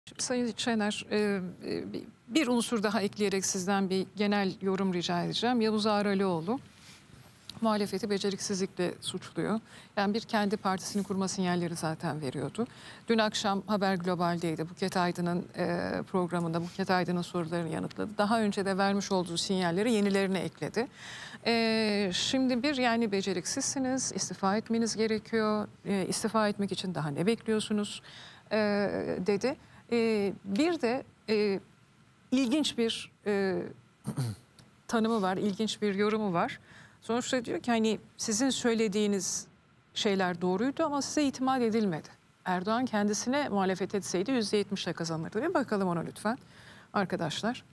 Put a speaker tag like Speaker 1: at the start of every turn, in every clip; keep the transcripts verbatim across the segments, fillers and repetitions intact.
Speaker 1: Sayın Şener, e, bir unsur daha ekleyerek sizden bir genel yorum rica edeceğim. Yavuz Ağralioğlu muhalefeti beceriksizlikle suçluyor. Yani bir kendi partisini kurma sinyalleri zaten veriyordu. Dün akşam Haber Global'deydi. Buket Aydın'ın e, programında Buket Aydın'ın sorularını yanıtladı. Daha önce de vermiş olduğu sinyalleri yenilerini ekledi. E, şimdi bir yani beceriksizsiniz, istifa etmeniz gerekiyor. E, istifa etmek için daha ne bekliyorsunuz e, dedi. E, bir de e, ilginç bir e, tanımı var, ilginç bir yorumu var. Sonuçta diyor ki hani sizin söylediğiniz şeyler doğruydu ama size itimat edilmedi. Erdoğan kendisine muhalefet etseydi yüzde yetmişle kazanırdı. Bir bakalım ona lütfen arkadaşlar.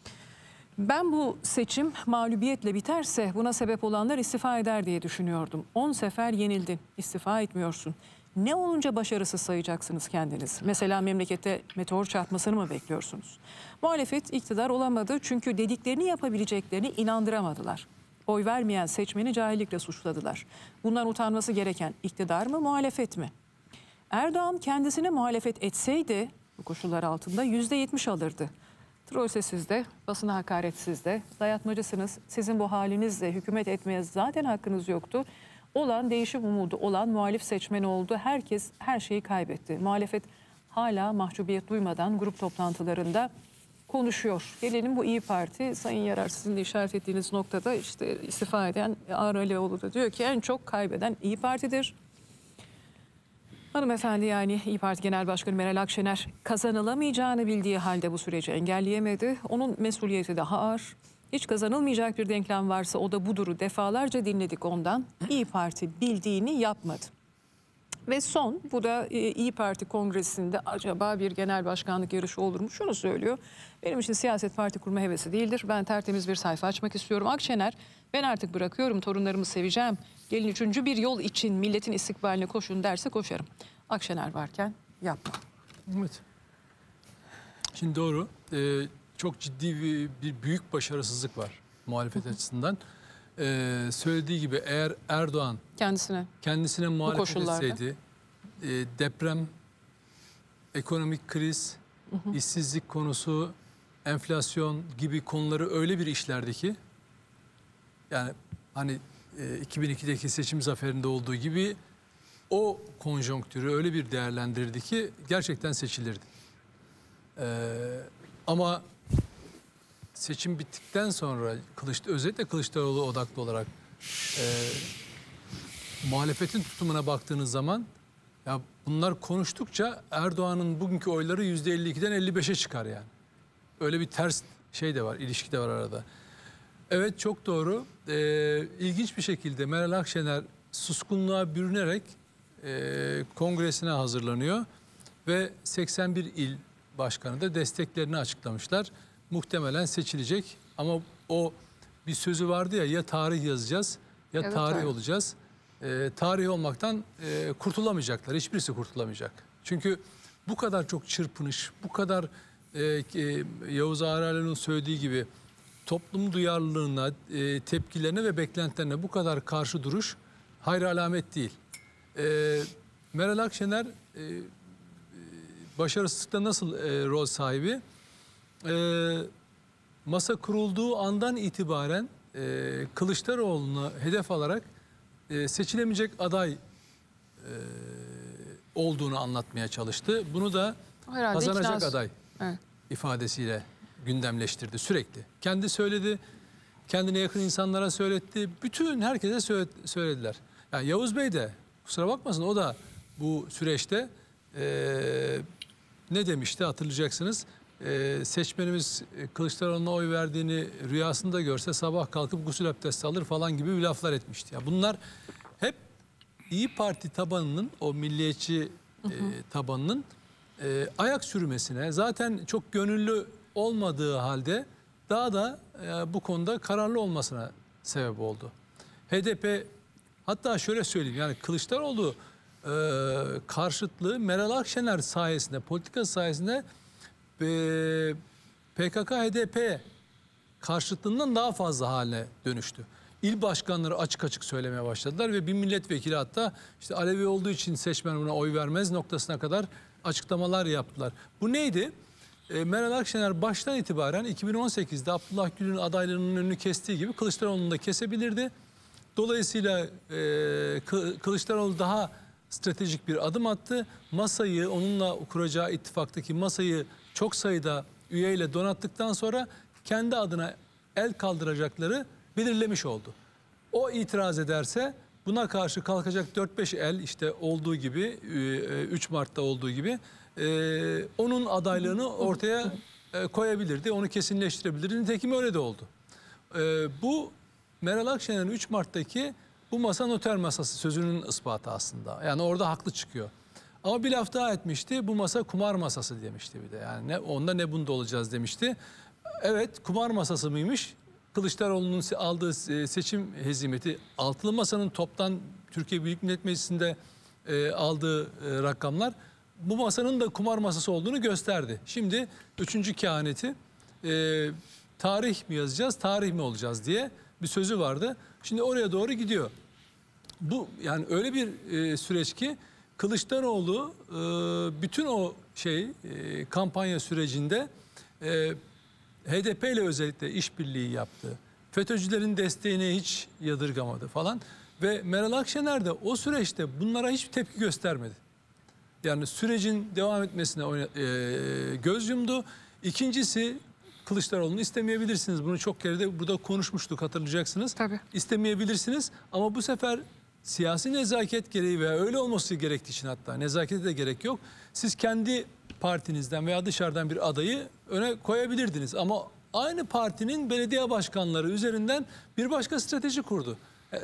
Speaker 1: Ben bu seçim mağlubiyetle biterse buna sebep olanlar istifa eder diye düşünüyordum. on sefer yenildin, istifa etmiyorsun. Ne olunca başarısız sayacaksınız kendiniz? Mesela memlekette meteor çarpmasını mı bekliyorsunuz? Muhalefet iktidar olamadı çünkü dediklerini yapabileceklerini inandıramadılar. Oy vermeyen seçmeni cahillikle suçladılar. Bundan utanması gereken iktidar mı, muhalefet mi? Erdoğan kendisine muhalefet etseydi bu koşullar altında yüzde yetmiş alırdı. Trollse sizde, basına hakaret sizde, dayatmacısınız. Sizin bu halinizle hükümet etmeye zaten hakkınız yoktu. Olan değişim umudu olan muhalif seçmen oldu. Herkes her şeyi kaybetti. Muhalefet hala mahcubiyet duymadan grup toplantılarında konuşuyor. Gelelim bu İyi Parti. Sayın Yarar, sizin de işaret ettiğiniz noktada işte istifa eden Ağralioğlu da diyor ki en çok kaybeden İyi Parti'dir. Hanımefendi yani İyi Parti Genel Başkanı Meral Akşener kazanılamayacağını bildiği halde bu süreci engelleyemedi. Onun mesuliyeti daha ağır. Hiç kazanılmayacak bir denklem varsa o da buduru defalarca dinledik ondan. İyi Parti bildiğini yapmadı. Ve son, bu da İyi Parti Kongresi'nde acaba bir genel başkanlık yarışı olur mu? Şunu söylüyor. Benim için siyaset parti kurma hevesi değildir. Ben tertemiz bir sayfa açmak istiyorum. Akşener, ben artık bırakıyorum, torunlarımı seveceğim. Gelin üçüncü bir yol için milletin istikbaline koşun derse koşarım. Akşener varken yapma.
Speaker 2: Evet. Şimdi doğru. Ee, çok ciddi bir, bir büyük başarısızlık var muhalefet açısından. Ee, söylediği gibi eğer Erdoğan
Speaker 1: kendisine
Speaker 2: kendisine muhalefet etseydi e, deprem, ekonomik kriz, hı hı. işsizlik konusu, enflasyon gibi konuları öyle bir işlerdi ki yani hani e, iki bin ikideki seçim zaferinde olduğu gibi o konjonktürü öyle bir değerlendirdi ki gerçekten seçilirdi. Ee, ama seçim bittikten sonra Kılıç, özellikle Kılıçdaroğlu odaklı olarak e, muhalefetin tutumuna baktığınız zaman ya bunlar konuştukça Erdoğan'ın bugünkü oyları yüzde elli ikiden elli beşe çıkar yani. Öyle bir ters şey de var, ilişki de var arada. Evet, çok doğru. Ee, ilginç bir şekilde Meral Akşener suskunluğa bürünerek e, kongresine hazırlanıyor ve seksen bir il başkanı da desteklerini açıklamışlar. Muhtemelen seçilecek ama o bir sözü vardı ya, ya tarih yazacağız ya evet, tarih abi. olacağız. Ee, tarih olmaktan e, kurtulamayacaklar. Hiçbirisi kurtulamayacak. Çünkü bu kadar çok çırpınış, bu kadar e, e, Yavuz Ağralioğlu'nun söylediği gibi toplum duyarlılığına, e, tepkilerine ve beklentilerine bu kadar karşı duruş hayır alamet değil. E, Meral Akşener e, başarısızlıkta nasıl e, rol sahibi? E, masa kurulduğu andan itibaren e, Kılıçdaroğlu'nu hedef alarak e, seçilemeyecek aday e, olduğunu anlatmaya çalıştı. Bunu da herhalde kazanacak ikna... aday evet. ifadesiyle gündemleştirdi sürekli. Kendi söyledi, kendine yakın insanlara söyletti, bütün herkese söylediler. Yani Yavuz Bey de kusura bakmasın, o da bu süreçte e, ne demişti hatırlayacaksınız. Ee, seçmenimiz Kılıçdaroğlu'na oy verdiğini rüyasında görse sabah kalkıp gusül abdesti alır falan gibi bir laflar etmişti. Ya bunlar hep İyi Parti tabanının, o milliyetçi e, tabanının e, ayak sürmesine, zaten çok gönüllü olmadığı halde daha da e, bu konuda kararlı olmasına sebep oldu. H D P, hatta şöyle söyleyeyim, yani Kılıçdaroğlu e, karşıtlığı Meral Akşener sayesinde, politika sayesinde P K K H D P karşıtlığından daha fazla haline dönüştü. İl başkanları açık açık söylemeye başladılar ve bir milletvekili hatta işte Alevi olduğu için seçmen buna oy vermez noktasına kadar açıklamalar yaptılar. Bu neydi? E, Meral Akşener baştan itibaren iki bin on sekizde Abdullah Gül'ün adaylarının önünü kestiği gibi Kılıçdaroğlu'nu da kesebilirdi. Dolayısıyla e, Kılıçdaroğlu daha stratejik bir adım attı. Masayı, onunla kuracağı ittifaktaki masayı çok sayıda üyeyle donattıktan sonra kendi adına el kaldıracakları belirlemiş oldu. O itiraz ederse buna karşı kalkacak dört beş el, işte olduğu gibi üç Mart'ta olduğu gibi onun adaylığını ortaya koyabilirdi. Onu kesinleştirebilirdi. Nitekim öyle de oldu. Bu Meral Akşener'in üç Mart'taki bu masa noter masası sözünün ispatı aslında. Yani orada haklı çıkıyor. Ama bir laf daha etmişti. Bu masa kumar masası demişti bir de. Yani ne onda ne bunda olacağız demişti. Evet, kumar masası mıymış? Kılıçdaroğlu'nun aldığı seçim hezimeti, altılı masanın toptan Türkiye Büyük Millet Meclisi'nde e, aldığı e, rakamlar bu masanın da kumar masası olduğunu gösterdi. Şimdi üçüncü kehaneti e, tarih mi yazacağız, tarih mi olacağız diye bir sözü vardı. Şimdi oraya doğru gidiyor. Bu yani öyle bir e, süreç ki Kılıçdaroğlu e, bütün o şey e, kampanya sürecinde e, H D P ile özellikle işbirliği yaptı. FETÖ'cülerin desteğini hiç yadırgamadı falan. Ve Meral Akşener de o süreçte bunlara hiçbir tepki göstermedi. Yani sürecin devam etmesine e, göz yumdu. İkincisi, Kılıçdaroğlu'nu istemeyebilirsiniz. Bunu çok kere de burada konuşmuştuk, hatırlayacaksınız.
Speaker 1: Tabii.
Speaker 2: İstemeyebilirsiniz ama bu sefer siyasi nezaket gereği veya öyle olması gerektiği için, hatta nezakete de gerek yok. Siz kendi partinizden veya dışarıdan bir adayı öne koyabilirdiniz. Ama aynı partinin belediye başkanları üzerinden bir başka strateji kurdu.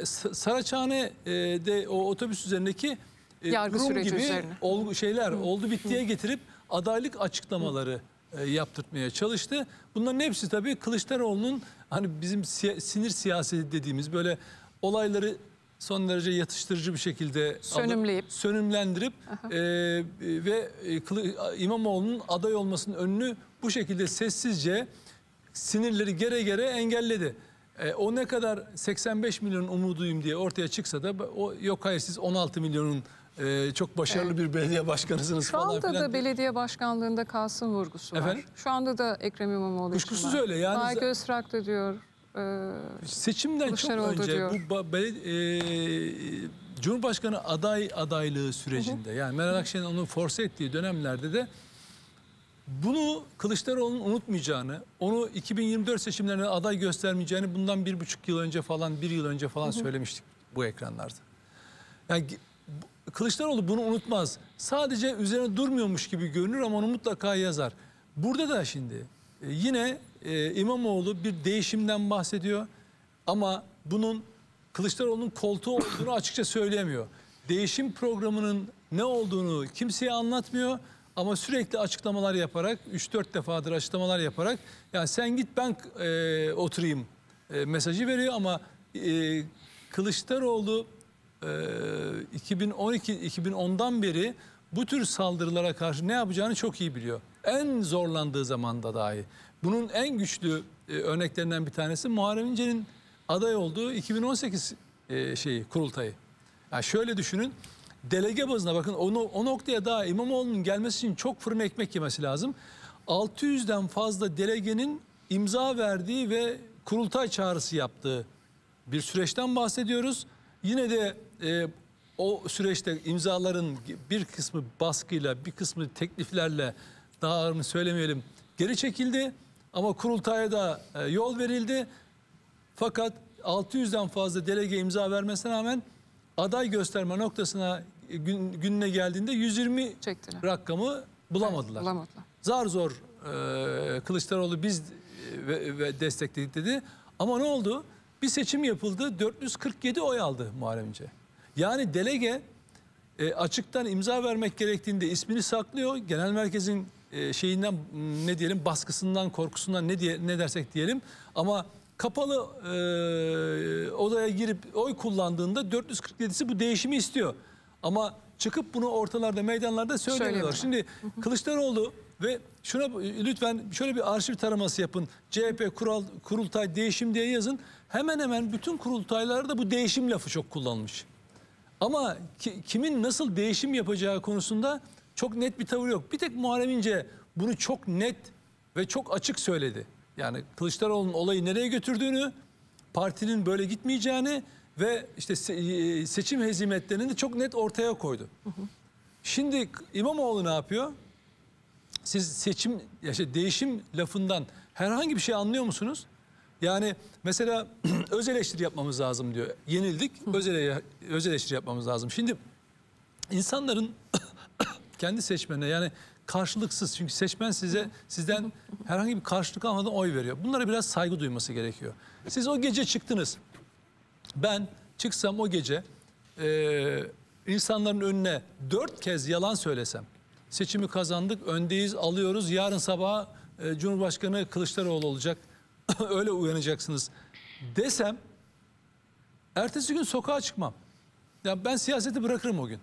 Speaker 2: Saraçhane'de o otobüs üzerindeki
Speaker 1: yargı
Speaker 2: Rum
Speaker 1: süreci
Speaker 2: gibi
Speaker 1: üzerine.
Speaker 2: Olgu, şeyler Hı. oldu bittiye getirip adaylık açıklamaları Hı. yaptırtmaya çalıştı. Bunların hepsi tabii Kılıçdaroğlu'nun hani bizim siya, sinir siyaseti dediğimiz böyle olayları son derece yatıştırıcı bir şekilde
Speaker 1: sönümleyip
Speaker 2: alıp, sönümlendirip e, ve e, İmamoğlu'nun aday olmasının önünü bu şekilde sessizce sinirleri gere gere engelledi. E, o ne kadar seksen beş milyonun umuduyum diye ortaya çıksa da o yok hayır siz on altı milyonun e, çok başarılı evet. bir belediye başkanısınız
Speaker 1: Şu
Speaker 2: falan
Speaker 1: anda
Speaker 2: filan.
Speaker 1: da belediye başkanlığında kalsın vurgusu var. Efendim? Şu anda da Ekrem İmamoğlu
Speaker 2: kuşkusuz öyle. Yani
Speaker 1: Faik Öztrak da diyor. E,
Speaker 2: seçimden çok önce diyor. bu e, Cumhurbaşkanı aday adaylığı sürecinde hı hı. yani Meral Akşener'in onu force ettiği dönemlerde de bunu Kılıçdaroğlu'nun unutmayacağını, onu iki bin yirmi dört seçimlerine aday göstermeyeceğini bundan bir buçuk yıl önce falan, bir yıl önce falan hı hı. söylemiştik bu ekranlarda. Yani Kılıçdaroğlu bunu unutmaz. Sadece üzerine durmuyormuş gibi görünür ama onu mutlaka yazar. Burada da şimdi e, yine e, İmamoğlu bir değişimden bahsediyor ama bunun Kılıçdaroğlu'nun koltuğu olduğunu açıkça söyleyemiyor. Değişim programının ne olduğunu kimseye anlatmıyor. Ama sürekli açıklamalar yaparak, üç dört defadır açıklamalar yaparak yani sen git ben e, oturayım e, mesajı veriyor ama e, Kılıçdaroğlu e, iki bin on iki iki bin ondan beri bu tür saldırılara karşı ne yapacağını çok iyi biliyor. En zorlandığı zamanda dahi. Bunun en güçlü e, örneklerinden bir tanesi Muharrem İnce'nin aday olduğu iki bin on sekiz e, şeyi kurultayı. Yani şöyle düşünün. Delege bazına bakın o, o noktaya daha İmamoğlu'nun gelmesi için çok fırın ekmek yemesi lazım. altı yüzden fazla delegenin imza verdiği ve kurultay çağrısı yaptığı bir süreçten bahsediyoruz. Yine de e, o süreçte imzaların bir kısmı baskıyla bir kısmı tekliflerle daha ağırını söylemeyelim geri çekildi. Ama kurultaya da e, yol verildi. Fakat altı yüzden fazla delege imza vermesine rağmen aday gösterme noktasına gün, gününe geldiğinde yüz yirmi çektiler. Rakamı bulamadılar. Evet, bulamadılar. Zar zor e, Kılıçdaroğlu biz ve, ve destekledik dedi. Ama ne oldu? Bir seçim yapıldı. dört yüz kırk yedi oy aldı Muharrem İnce. Yani delege e, açıktan imza vermek gerektiğinde ismini saklıyor. Genel merkezin e, şeyinden ne diyelim baskısından, korkusundan ne diye ne dersek diyelim. Ama kapalı e, odaya girip oy kullandığında dört yüz kırk yedisi bu değişimi istiyor. Ama çıkıp bunu ortalarda, meydanlarda söylemiyorlar. Şimdi Kılıçdaroğlu ve şuna lütfen şöyle bir arşiv taraması yapın. C H P kural, kurultay değişim diye yazın. Hemen hemen bütün kurultaylarda bu değişim lafı çok kullanılmış. Ama ki, kimin nasıl değişim yapacağı konusunda çok net bir tavır yok. Bir tek Muharrem İnce bunu çok net ve çok açık söyledi. Yani Kılıçdaroğlu'nun olayı nereye götürdüğünü, partinin böyle gitmeyeceğini ve işte seçim hezimetlerini de çok net ortaya koydu. Hı hı. Şimdi İmamoğlu ne yapıyor? Siz seçim, işte değişim lafından herhangi bir şey anlıyor musunuz? Yani mesela öz eleştiri yapmamız lazım diyor. Yenildik, öz, ele, öz eleştiri yapmamız lazım. Şimdi insanların kendi seçmenine, yani karşılıksız, çünkü seçmen size sizden herhangi bir karşılık almadan oy veriyor. Bunlara biraz saygı duyması gerekiyor. Siz o gece çıktınız. Ben çıksam o gece e, insanların önüne dört kez yalan söylesem, seçimi kazandık, öndeyiz, alıyoruz, yarın sabah e, Cumhurbaşkanı Kılıçdaroğlu olacak, öyle uyanacaksınız desem, ertesi gün sokağa çıkmam. Ya ben siyaseti bırakırım o gün.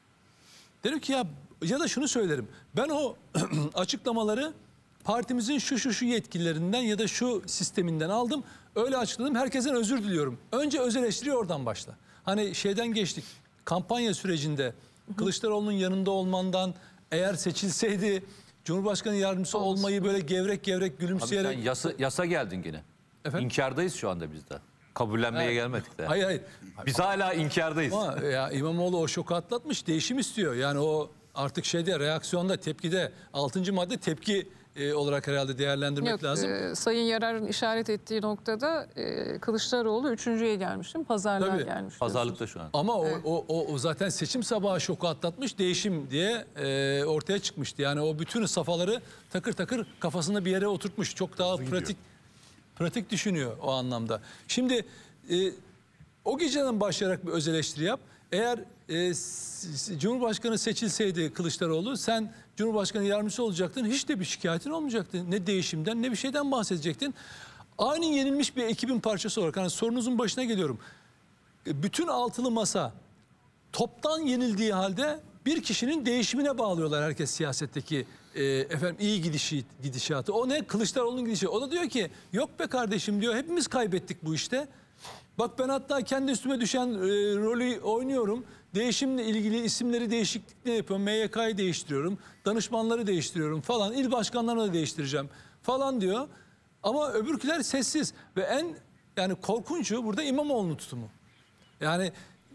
Speaker 2: Derim ki ya, ya da şunu söylerim. Ben o açıklamaları partimizin şu şu şu yetkililerinden ya da şu sisteminden aldım. Öyle açıkladım. Herkesten özür diliyorum. Önce öz eleştiri oradan başla. Hani şeyden geçtik. Kampanya sürecinde Kılıçdaroğlu'nun yanında olmandan, eğer seçilseydi Cumhurbaşkanı yardımcısı Olsun. olmayı böyle gevrek gevrek gülümseyerek...
Speaker 3: Abi sen yasa, yasa geldin yine. Efendim? İnkardayız şu anda biz de. Kabullenmeye evet. gelmedik de.
Speaker 2: Hayır hayır.
Speaker 3: Biz hala inkardayız.
Speaker 2: Ama ya İmamoğlu o şoku atlatmış, değişim istiyor. Yani o artık şeyde, reaksiyonda, tepkide, altıncı madde tepki e, olarak herhalde değerlendirmek
Speaker 1: Yok,
Speaker 2: lazım.
Speaker 1: E, Sayın Yarar'ın işaret ettiği noktada e, Kılıçdaroğlu üçüncüye gelmiştim. Pazarlığa
Speaker 2: Tabii.
Speaker 1: gelmiş.
Speaker 3: Pazarlıkta şu an.
Speaker 2: Ama
Speaker 1: evet.
Speaker 2: o, o, o zaten seçim sabahı şoku atlatmış, değişim diye e, ortaya çıkmıştı. Yani o bütün safhaları takır takır kafasında bir yere oturtmuş. Çok daha Hızlı pratik gidiyor. pratik düşünüyor o anlamda. Şimdi e, o geceden başlayarak bir öz eleştiri yap. Eğer e, Cumhurbaşkanı seçilseydi Kılıçdaroğlu, sen Cumhurbaşkanı yardımcısı olacaktın. Hiç de bir şikayetin olmayacaktı. Ne değişimden ne bir şeyden bahsedecektin. Aynı yenilmiş bir ekibin parçası olarak, hani sorunuzun başına geliyorum. Bütün altılı masa toptan yenildiği halde bir kişinin değişimine bağlıyorlar herkes siyasetteki e, efendim iyi gidişi, gidişatı. O ne? Kılıçdaroğlu'nun gidişi. O da diyor ki yok be kardeşim diyor, hepimiz kaybettik bu işte. Bak ben hatta kendi üstüme düşen e, rolü oynuyorum. Değişimle ilgili isimleri değişiklikle yapıyorum. M Y K'yı değiştiriyorum. Danışmanları değiştiriyorum falan. İl başkanlarını da değiştireceğim falan diyor. Ama öbürküler sessiz. Ve en yani korkuncu burada İmamoğlu'nun tutumu. Yani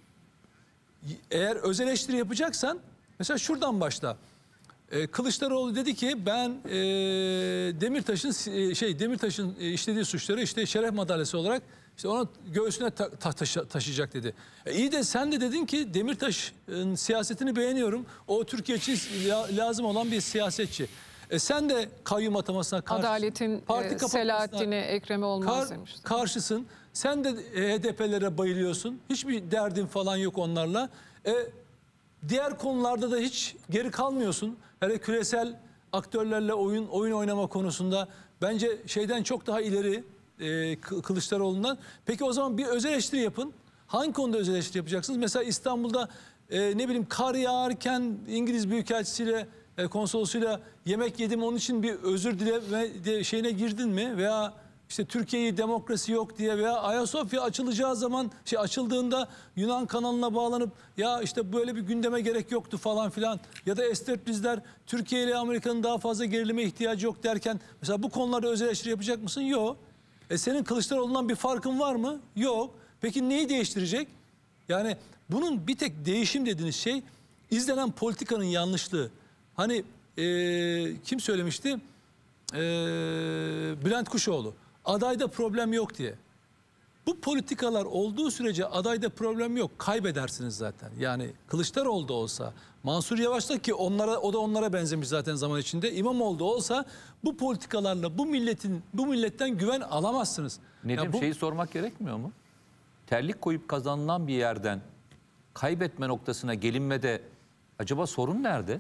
Speaker 2: eğer öz eleştiri yapacaksan mesela şuradan başla. Ee, Kılıçdaroğlu dedi ki ben e, Demirtaş'ın şey Demirtaş'ın işlediği suçları işte şeref madalyası olarak işte ona göğsüne ta, ta, taşı, taşıyacak dedi. E, iyi de sen de dedin ki Demirtaş'ın siyasetini beğeniyorum. O Türkiye için lazım olan bir siyasetçi. E, sen de kayyum atamasına karşı.
Speaker 1: Adaletin
Speaker 2: parti
Speaker 1: e, Selahattin'e, Ekrem'e olmaz
Speaker 2: kar,
Speaker 1: demişti.
Speaker 2: Karşısın. Sen de H D P'lere bayılıyorsun. Hiçbir derdin falan yok onlarla. E, diğer konularda da hiç geri kalmıyorsun. Hele küresel aktörlerle oyun oyun oynama konusunda bence şeyden çok daha ileri e, Kılıçdaroğlu'ndan. Peki o zaman bir öz eleştiri yapın. Hangi konuda öz eleştiri yapacaksınız? Mesela İstanbul'da e, ne bileyim kar yağarken İngiliz Büyükelçisiyle e, konsolosuyla yemek yedim, onun için bir özür dileme şeyine girdin mi? Veya işte Türkiye'yi demokrasi yok diye veya Ayasofya açılacağı zaman şey açıldığında Yunan kanalına bağlanıp ya işte böyle bir gündeme gerek yoktu falan filan ya da Esterprizler Türkiye ile Amerika'nın daha fazla gerilime ihtiyacı yok derken mesela bu konularda öz eleştiri yapacak mısın? Yok. E senin Kılıçdaroğlu'ndan bir farkın var mı? Yok. Peki neyi değiştirecek? Yani bunun bir tek değişim dediğiniz şey izlenen politikanın yanlışlığı. Hani e, kim söylemişti? E, Bülent Kuşoğlu. Adayda problem yok diye. Bu politikalar olduğu sürece adayda problem yok. Kaybedersiniz zaten. Yani Kılıçdaroğlu da olsa, Mansur Yavaş da ki onlara, o da onlara benzemiş zaten zaman içinde. İmamoğlu da olsa bu politikalarla bu milletin bu milletten güven alamazsınız.
Speaker 3: Nedim bu... şeyi sormak gerekmiyor mu? Terlik koyup kazanılan bir yerden kaybetme noktasına gelinmede acaba sorun nerede?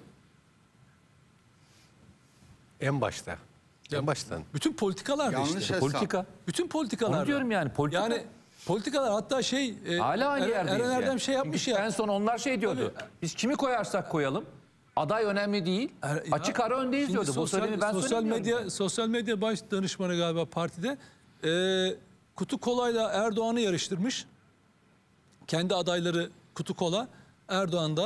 Speaker 4: En başta.
Speaker 2: Ya,
Speaker 4: en baştan.
Speaker 2: Bütün politikalar
Speaker 4: Yanlış
Speaker 2: işte.
Speaker 3: Politika.
Speaker 2: Bütün politikalar.
Speaker 3: Onu diyorum yani politika.
Speaker 2: Yani politikalar hatta şey e,
Speaker 3: hala aynı
Speaker 2: er,
Speaker 3: yerdeyiz.
Speaker 2: Eren Erdem
Speaker 3: yani.
Speaker 2: şey yapmış
Speaker 3: Çünkü
Speaker 2: ya.
Speaker 3: en son onlar şey diyordu. Tabii. Biz kimi koyarsak koyalım aday önemli değil. Er, Açık ara öndeyiz diyordu.
Speaker 2: Sosyal,
Speaker 3: Bu ben
Speaker 2: sosyal medya yani. Sosyal medya baş danışmanı galiba partide e, Kutu Kola'yla Erdoğan'ı yarıştırmış. Kendi adayları Kutu Kola, Erdoğan da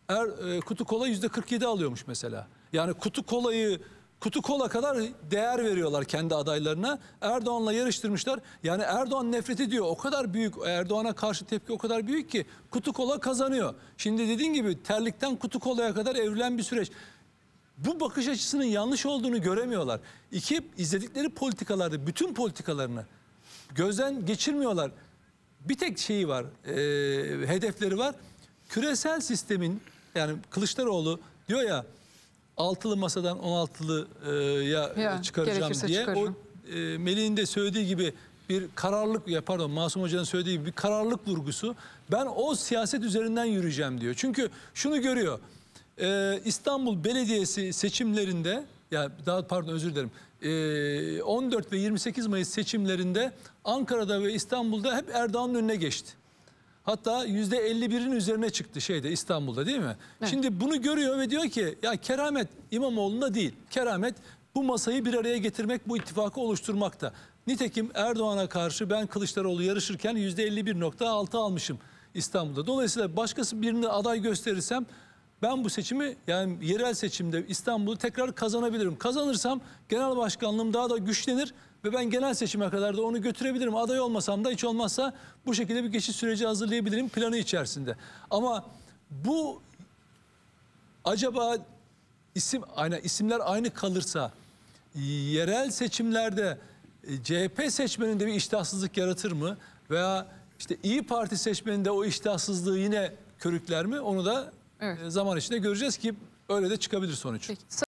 Speaker 2: Er, e, kutu kola yüzde kırk yedi alıyormuş mesela. Yani kutu kolayı kutu kola kadar değer veriyorlar kendi adaylarına. Erdoğan'la yarıştırmışlar. Yani Erdoğan nefret ediyor. O kadar büyük, Erdoğan'a karşı tepki o kadar büyük ki kutu kola kazanıyor. Şimdi dediğin gibi terlikten kutu kolaya kadar evrilen bir süreç. Bu bakış açısının yanlış olduğunu göremiyorlar. İki, izledikleri politikalarda bütün politikalarını gözden geçirmiyorlar. Bir tek şeyi var, e, hedefleri var. Küresel sistemin, yani Kılıçdaroğlu diyor ya altılı masadan on altılıya
Speaker 1: ya,
Speaker 2: çıkaracağım diye.
Speaker 1: Çıkarırım.
Speaker 2: O e, Melih'in de söylediği gibi bir kararlılık, ya pardon Masum Hoca'nın söylediği gibi bir kararlılık vurgusu. Ben o siyaset üzerinden yürüyeceğim diyor. Çünkü şunu görüyor. Ee, İstanbul Belediyesi seçimlerinde, ya daha pardon özür dilerim, ee, on dört ve yirmi sekiz Mayıs seçimlerinde Ankara'da ve İstanbul'da hep Erdoğan'ın önüne geçti. Hatta yüzde elli birin üzerine çıktı şeyde, İstanbul'da, değil mi? Evet. Şimdi bunu görüyor ve diyor ki ya keramet İmamoğlu'nda değil. Keramet bu masayı bir araya getirmek, bu ittifakı oluşturmakta. Nitekim Erdoğan'a karşı ben Kılıçdaroğlu yarışırken yüzde elli bir nokta altı almışım İstanbul'da. Dolayısıyla başkası birini aday gösterirsem ben bu seçimi, yani yerel seçimde İstanbul'u tekrar kazanabilirim. Kazanırsam genel başkanlığım daha da güçlenir ve ben genel seçime kadar da onu götürebilirim. Aday olmasam da hiç olmazsa bu şekilde bir geçiş süreci hazırlayabilirim planı içerisinde. Ama bu acaba isim aynı isimler aynı kalırsa yerel seçimlerde C H P seçmeninde bir iştahsızlık yaratır mı? Veya işte İYİ Parti seçmeninde o iştahsızlığı yine körükler mi? Onu da evet. zaman içinde göreceğiz ki öyle de çıkabilir sonuç.
Speaker 1: Peki.